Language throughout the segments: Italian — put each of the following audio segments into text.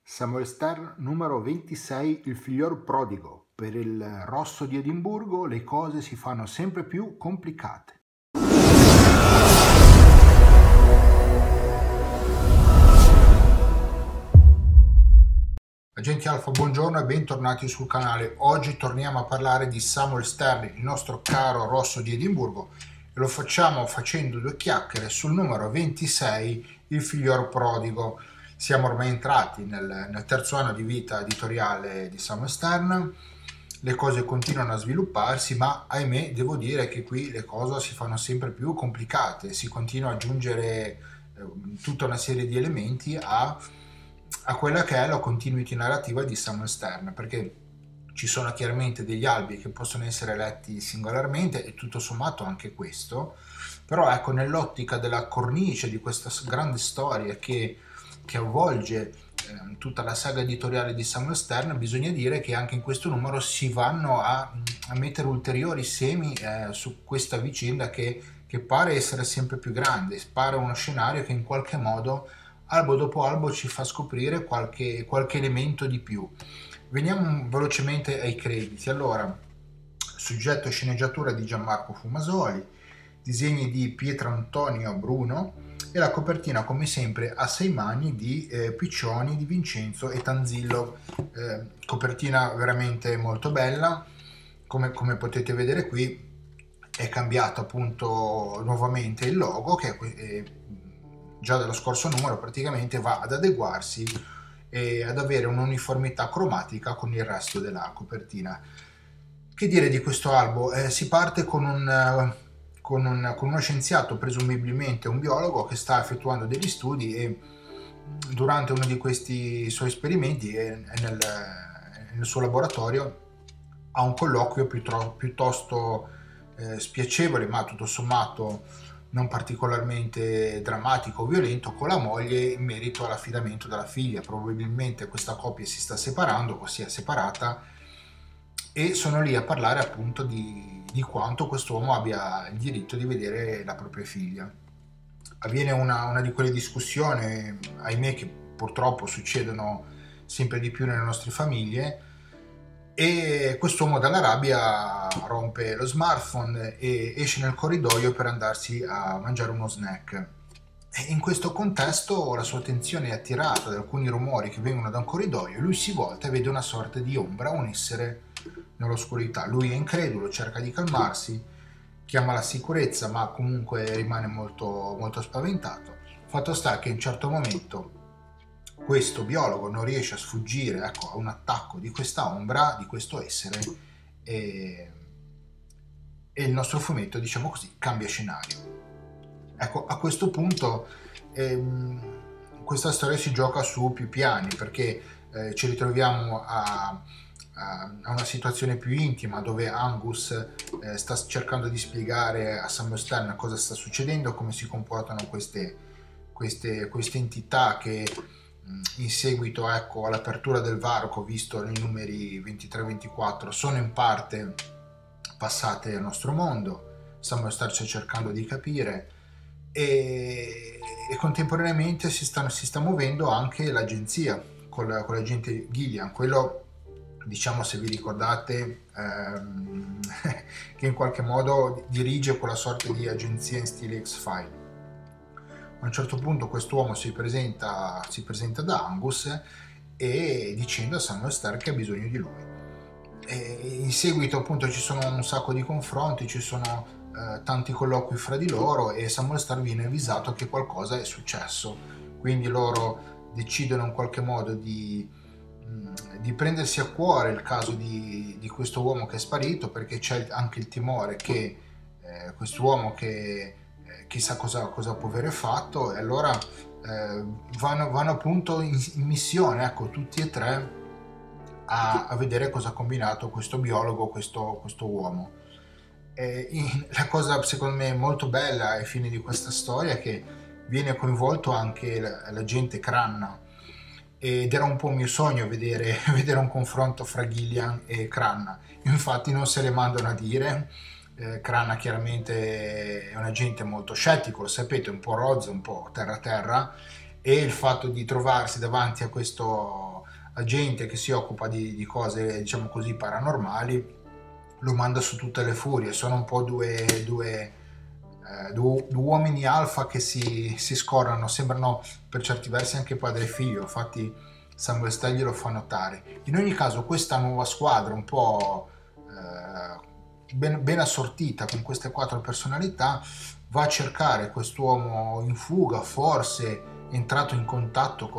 Samuel Stern numero 26, il figliol prodigo. Per il Rosso di Edimburgo le cose si fanno sempre più complicate. Agenti Alfa, buongiorno e bentornati sul canale. Oggi torniamo a parlare di Samuel Stern, il nostro caro Rosso di Edimburgo, e lo facciamo facendo due chiacchiere sul numero 26, il figliol prodigo. Siamo ormai entrati nel terzo anno di vita editoriale di Samuel Stern, le cose continuano a svilupparsi, ma ahimè devo dire che qui le cose si fanno sempre più complicate, si continua ad aggiungere tutta una serie di elementi a quella che è la continuity narrativa di Samuel Stern, perché ci sono chiaramente degli albi che possono essere letti singolarmente e tutto sommato anche questo, però ecco, nell'ottica della cornice di questa grande storia che avvolge tutta la saga editoriale di Samuel Stern, bisogna dire che anche in questo numero si vanno a mettere ulteriori semi su questa vicenda che pare essere sempre più grande, pare uno scenario che in qualche modo albo dopo albo ci fa scoprire qualche elemento di più. Veniamo velocemente ai crediti. Allora, soggetto e sceneggiatura di Gianmarco Fumasoli, disegni di Pietrantonio Bruno e la copertina come sempre a 6 mani di Piccioni, di Vincenzo e Tanzillo. Copertina veramente molto bella, come potete vedere qui è cambiato appunto nuovamente il logo che è già dallo scorso numero praticamente va ad adeguarsi e ad avere un'uniformità cromatica con il resto della copertina. Che dire di questo albo? Si parte con uno scienziato, presumibilmente un biologo, che sta effettuando degli studi e durante uno di questi suoi esperimenti nel suo laboratorio ha un colloquio piuttosto spiacevole, ma tutto sommato non particolarmente drammatico o violento, con la moglie in merito all'affidamento della figlia. Probabilmente questa coppia si sta separando o si è separata e sono lì a parlare appunto di quanto quest'uomo abbia il diritto di vedere la propria figlia. Avviene una di quelle discussioni, ahimè, che purtroppo succedono sempre di più nelle nostre famiglie, e quest'uomo dalla rabbia rompe lo smartphone e esce nel corridoio per andarsi a mangiare uno snack. E in questo contesto la sua attenzione è attirata da alcuni rumori che vengono da un corridoio. Lui si volta e vede una sorta di ombra, un essere nell'oscurità. Lui è incredulo, cerca di calmarsi, chiama la sicurezza, ma comunque rimane molto, molto spaventato. Fatto sta che in un certo momento questo biologo non riesce a sfuggire, ecco, a un attacco di questa ombra, di questo essere, e il nostro fumetto, diciamo così, cambia scenario. Ecco, a questo punto questa storia si gioca su più piani, perché ci ritroviamo a una situazione più intima dove Angus sta cercando di spiegare a Samuel Stern cosa sta succedendo, come si comportano queste entità che in seguito, ecco, all'apertura del varco visto nei numeri 23-24 sono in parte passate al nostro mondo. Samuel Stern sta cercando di capire e contemporaneamente si sta muovendo anche l'agenzia con l'agente Gillian, quello, diciamo, se vi ricordate, che in qualche modo dirige quella sorta di agenzia in stile X-File. A un certo punto quest'uomo si presenta da Angus e dicendo a Samuel Stern che ha bisogno di lui. E in seguito appunto ci sono un sacco di confronti, ci sono tanti colloqui fra di loro e Samuel Stern viene avvisato che qualcosa è successo. Quindi loro decidono in qualche modo di prendersi a cuore il caso di questo uomo che è sparito, perché c'è anche il timore che quest'uomo che chissà cosa può avere fatto, e allora vanno appunto in missione, ecco, tutti e tre a vedere cosa ha combinato questo biologo, questo uomo. La cosa secondo me molto bella ai fini di questa storia è che viene coinvolto anche l'agente Cranna, ed era un po' un mio sogno vedere un confronto fra Gillian e Cranna. Infatti non se le mandano a dire. Cranna chiaramente è un agente molto scettico, lo sapete, un po' rozzo, un po' terra, e il fatto di trovarsi davanti a questo a gente che si occupa di cose, diciamo così, paranormali, lo manda su tutte le furie. Sono un po' due uomini alfa che si scorrano, sembrano per certi versi anche padre e figlio, infatti Samuel Stein lo fa notare. In ogni caso questa nuova squadra un po' ben assortita con queste 4 personalità va a cercare quest'uomo in fuga, forse entrato in contatto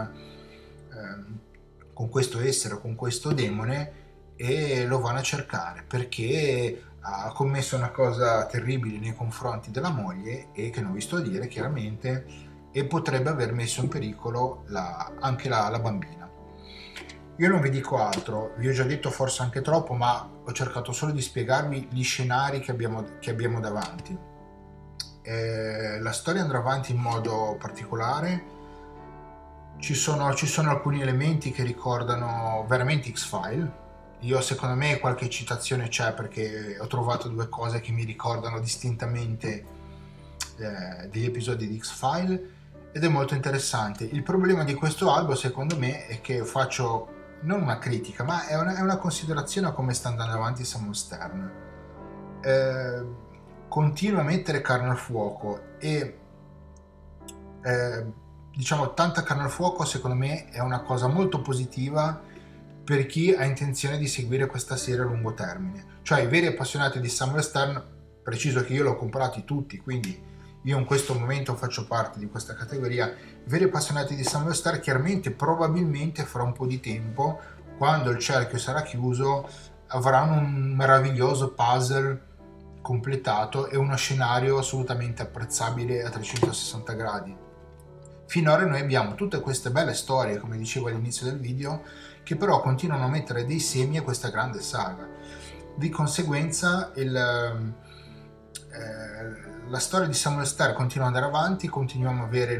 con questo essere, con questo demone, e lo vanno a cercare perché ha commesso una cosa terribile nei confronti della moglie e che non vi sto a dire chiaramente, e potrebbe aver messo in pericolo anche la bambina. Io non vi dico altro, vi ho già detto forse anche troppo, ma ho cercato solo di spiegarvi gli scenari che abbiamo davanti. La storia andrà avanti in modo particolare. Ci sono alcuni elementi che ricordano veramente X-File. Io, secondo me, qualche citazione c'è, perché ho trovato 2 cose che mi ricordano distintamente degli episodi di X-File, ed è molto interessante. Il problema di questo albo, secondo me, è che faccio non una critica, ma è una considerazione a come sta andando avanti Samuel Stern. Continua a mettere carne al fuoco e diciamo, tanta carne al fuoco secondo me è una cosa molto positiva per chi ha intenzione di seguire questa serie a lungo termine. Cioè, i veri appassionati di Samuel Stern, preciso che io l'ho comprati tutti, quindi io in questo momento faccio parte di questa categoria. I veri appassionati di Samuel Stern chiaramente, probabilmente fra un po' di tempo, quando il cerchio sarà chiuso, avranno un meraviglioso puzzle completato e uno scenario assolutamente apprezzabile a 360 gradi. Finora noi abbiamo tutte queste belle storie, come dicevo all'inizio del video, che però continuano a mettere dei semi a questa grande saga. Di conseguenza la storia di Samuel Stern continua ad andare avanti, continuiamo a avere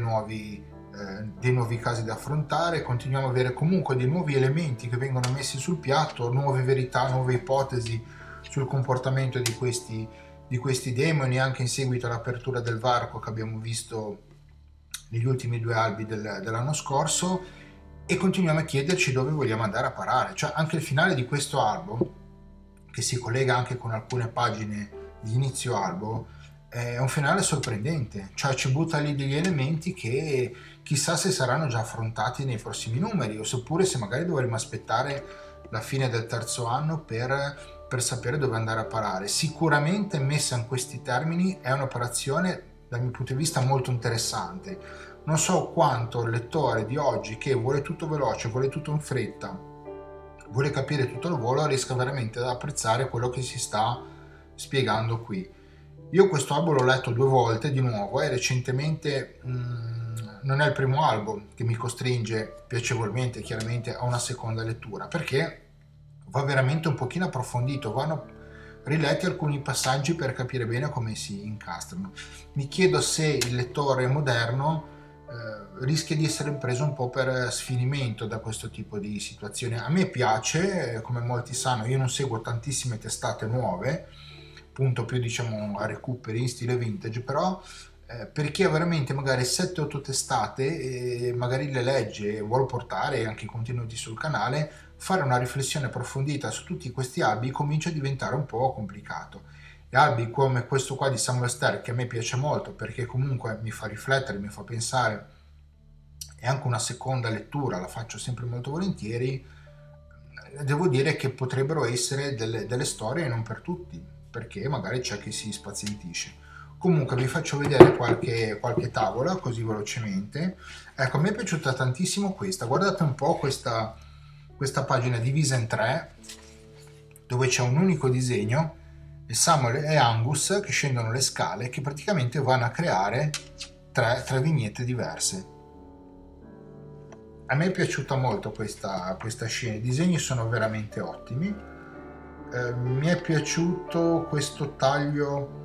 dei nuovi casi da affrontare, continuiamo ad avere comunque dei nuovi elementi che vengono messi sul piatto, nuove verità, nuove ipotesi sul comportamento di questi demoni, anche in seguito all'apertura del varco che abbiamo visto negli ultimi 2 albi dell'anno scorso, e continuiamo a chiederci dove vogliamo andare a parare. Cioè, anche il finale di questo albo, che si collega anche con alcune pagine di inizio albo, è un finale sorprendente, cioè ci butta lì degli elementi che chissà se saranno già affrontati nei prossimi numeri, o seppure se magari dovremo aspettare la fine del terzo anno per sapere dove andare a parare. Sicuramente, messa in questi termini, è un'operazione dal mio punto di vista molto interessante. Non so quanto il lettore di oggi, che vuole tutto veloce, vuole tutto in fretta, vuole capire tutto al volo, riesca veramente ad apprezzare quello che si sta spiegando qui. Io questo albo l'ho letto 2 volte di nuovo, e recentemente non è il primo albo che mi costringe piacevolmente, chiaramente, a una seconda lettura, perché va veramente un pochino approfondito, vanno riletti alcuni passaggi per capire bene come si incastrano. Mi chiedo se il lettore moderno rischia di essere preso un po' per sfinimento da questo tipo di situazione. A me piace, come molti sanno, io non seguo tantissime testate nuove, punto più diciamo a recuperi in stile vintage, però per chi ha veramente magari 7-8 testate e magari le legge e vuole portare anche i contenuti sul canale, fare una riflessione approfondita su tutti questi albi comincia a diventare un po' complicato. E albi come questo qua di Samuel Stern, che a me piace molto perché comunque mi fa riflettere, mi fa pensare, e anche una seconda lettura la faccio sempre molto volentieri, devo dire che potrebbero essere delle storie non per tutti, perché magari c'è chi si spazientisce. Comunque vi faccio vedere qualche tavola così velocemente. Ecco, a me è piaciuta tantissimo questa, guardate un po' questa pagina divisa in 3, dove c'è un unico disegno, e Samuel e Angus che scendono le scale, che praticamente vanno a creare tre vignette diverse. A me è piaciuta molto questa scena, i disegni sono veramente ottimi. Mi è piaciuto questo taglio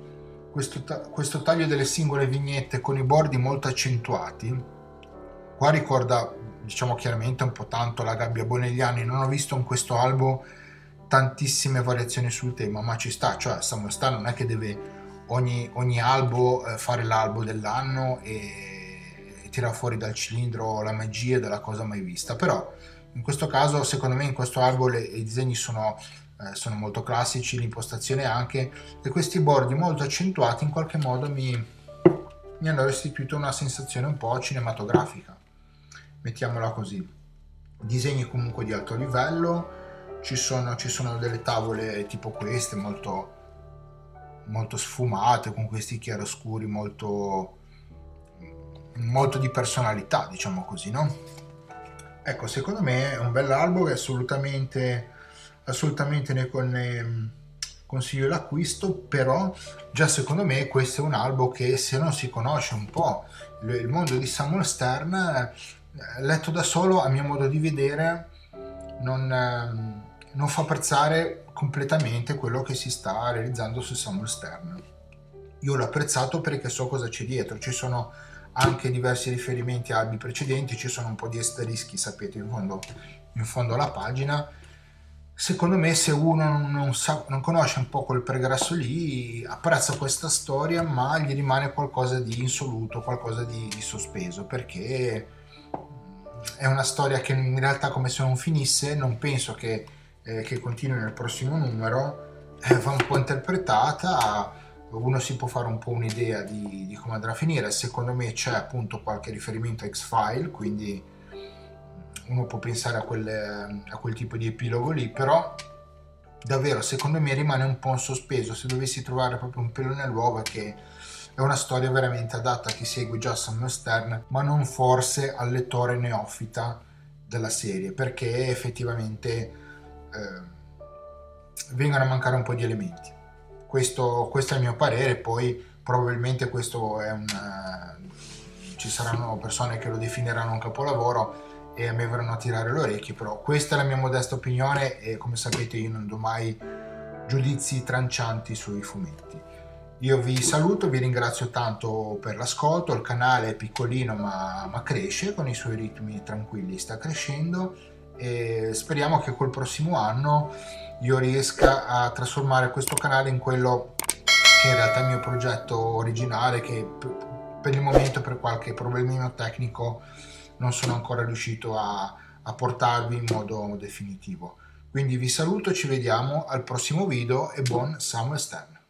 delle singole vignette con i bordi molto accentuati. Qua ricorda, diciamo chiaramente, un po' tanto la Gabbia Bonegliani. Non ho visto in questo albo tantissime variazioni sul tema, ma ci sta, cioè Samuel Stern non è che deve ogni albo fare l'albo dell'anno e tirare fuori dal cilindro la magia della cosa mai vista, però In questo caso, secondo me, in questo album i disegni sono molto classici, l'impostazione anche, e questi bordi molto accentuati in qualche modo mi hanno restituito una sensazione un po' cinematografica, mettiamola così. Disegni comunque di alto livello, ci sono delle tavole tipo queste molto sfumate, con questi chiaroscuri molto di personalità, diciamo così, no? Ecco, secondo me è un bell'album e assolutamente ne consiglio l'acquisto, però già secondo me questo è un albo che, se non si conosce un po' il mondo di Samuel Stern, letto da solo, a mio modo di vedere, non fa apprezzare completamente quello che si sta realizzando su Samuel Stern. Io l'ho apprezzato perché so cosa c'è dietro, ci sono anche diversi riferimenti a albi precedenti, ci sono un po' di asterischi, sapete, in fondo alla pagina. Secondo me, se uno non conosce un po' quel pregresso lì, apprezza questa storia, ma gli rimane qualcosa di insoluto, qualcosa di sospeso, perché è una storia che in realtà, come se non finisse, non penso che continui nel prossimo numero, va un po' interpretata, uno si può fare un po' un'idea di come andrà a finire. Secondo me c'è appunto qualche riferimento a X-File, quindi uno può pensare a quel tipo di epilogo lì, però davvero secondo me rimane un po' in sospeso. Se dovessi trovare proprio un pelo nell'uovo, è che è una storia veramente adatta a chi segue già Samuel Stern, ma non forse al lettore neofita della serie, perché effettivamente vengono a mancare un po' di elementi. Questo è il mio parere, poi probabilmente questo è ci saranno persone che lo definiranno un capolavoro e a me verranno a tirare le orecchie, però questa è la mia modesta opinione e, come sapete, io non do mai giudizi trancianti sui fumetti. Io vi saluto, vi ringrazio tanto per l'ascolto, il canale è piccolino ma cresce con i suoi ritmi tranquilli, sta crescendo, e speriamo che col prossimo anno io riesca a trasformare questo canale in quello che in realtà è il mio progetto originale, che per il momento, per qualche problemino tecnico, non sono ancora riuscito a portarvi in modo definitivo. Quindi vi saluto, ci vediamo al prossimo video e buon Samuel Stern.